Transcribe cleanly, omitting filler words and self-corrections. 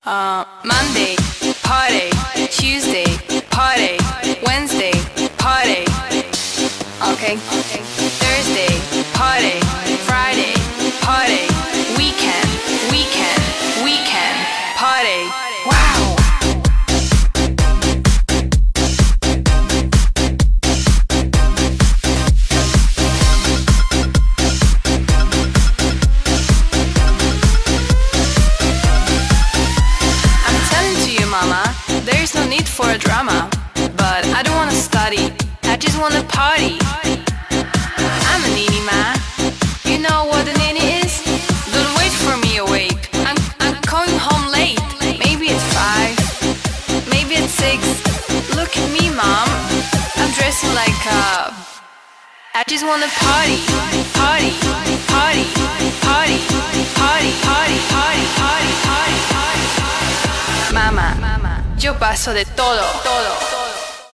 Monday, party. Tuesday, party. Wednesday, party. Okay. Thursday, party. Friday, party. Weekend, weekend, weekend, party. Wow. Mama, there's no need for a drama. But I don't wanna study, I just wanna party. I'm a nini, ma. You know what a nini is? Don't wait for me awake, I'm going home late. Maybe at 5, maybe at 6. Look at me, mom, I'm dressing like a... I just wanna party, party, party, party, party, party, party, party, party, party. Mamá, yo paso de todo, todo.